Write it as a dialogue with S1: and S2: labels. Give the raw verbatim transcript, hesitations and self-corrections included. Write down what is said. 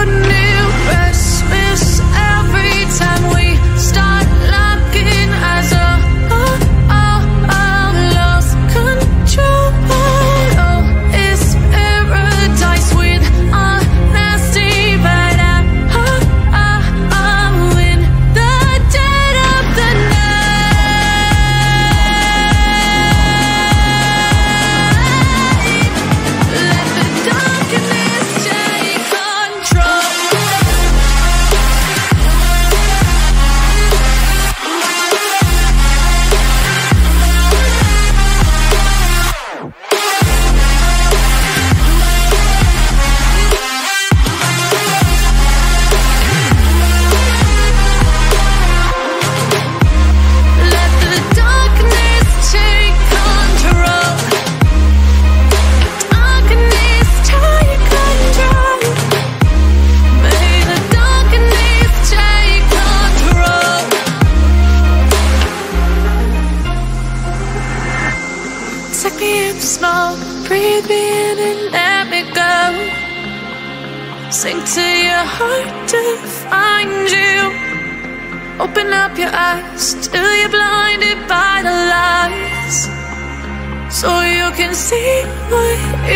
S1: new restless every time we start locking eyes up. Oh, oh, oh, lost control. Oh, it's paradise with honesty, but I, oh, oh, oh, in the dead of the night. Let the darkness take control. Let the darkness take control. Darkness take control. May the darkness take control. Take me in smoke, breathe me in and let me go. Sink to your heart to find you. Open up your eyes till you're blinded by the lies, so you can see what